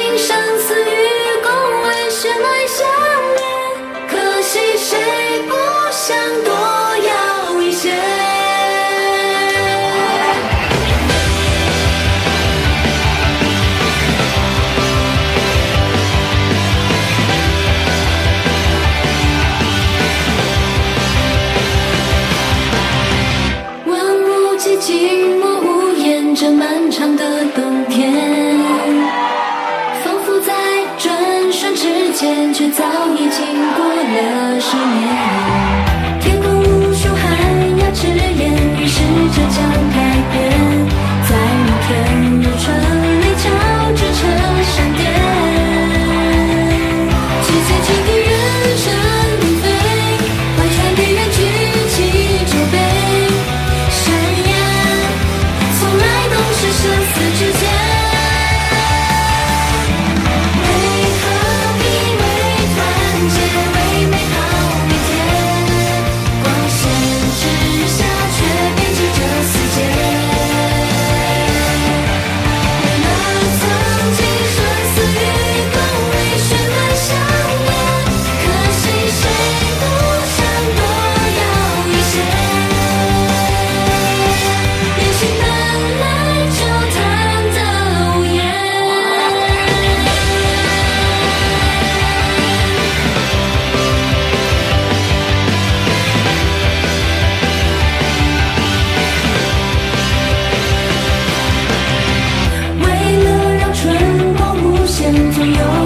生死与共，为血脉相连。可惜谁不想多要一些？万物寂静默无言，这漫长的冬天，仿佛在转瞬之间，却早已经过了10年。天空无数寒鸦之眼，预示着将改变。在明天，有春雷交织成闪电。世界倾听人声如飞，怀揣悲愿举起酒杯。山崖从来都是生死之间。为了让春光无限左右。